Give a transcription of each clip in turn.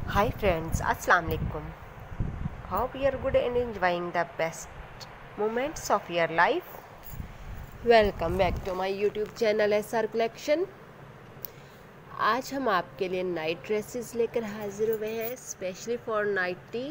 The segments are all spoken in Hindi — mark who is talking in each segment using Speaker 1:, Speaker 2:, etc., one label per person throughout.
Speaker 1: Hi friends, Assalamu alaikum. Hope you are good and enjoying the best moments of your life. Welcome back to my YouTube channel SR Collection. आज हम आपके लिए नाइट ड्रेसेस लेकर हाजिर हुए हैं specially for nightie.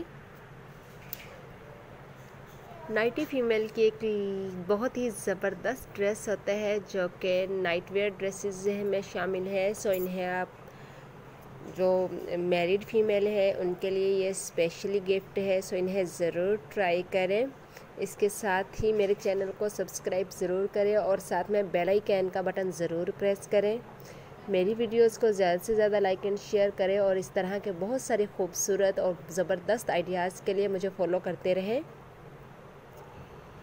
Speaker 1: Nightie female की एक बहुत ही ज़बरदस्त ड्रेस होता है जो कि नाइट वेयर ड्रेसेस में शामिल है। सो इन्हें आप जो मैरिड फीमेल है उनके लिए ये स्पेशली गिफ्ट है। सो इन्हें ज़रूर ट्राई करें। इसके साथ ही मेरे चैनल को सब्सक्राइब ज़रूर करें और साथ में बेल आइकन का बटन ज़रूर प्रेस करें। मेरी वीडियोस को ज़्यादा से ज़्यादा लाइक एंड शेयर करें और इस तरह के बहुत सारे खूबसूरत और ज़बरदस्त आइडियाज़ के लिए मुझे फॉलो करते रहें।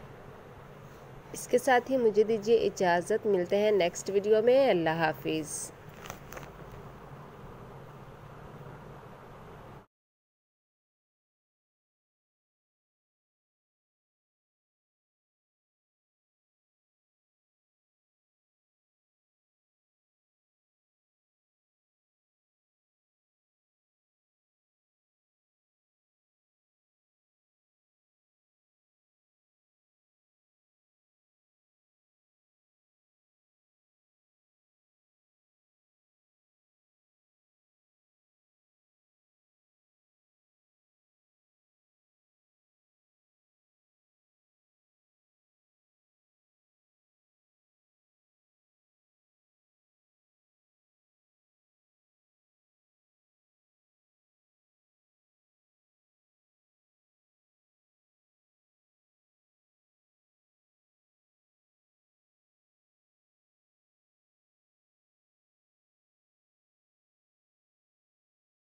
Speaker 1: इसके साथ ही मुझे दीजिए इजाज़त। मिलते हैं नेक्स्ट वीडियो में। अल्लाह हाफिज़।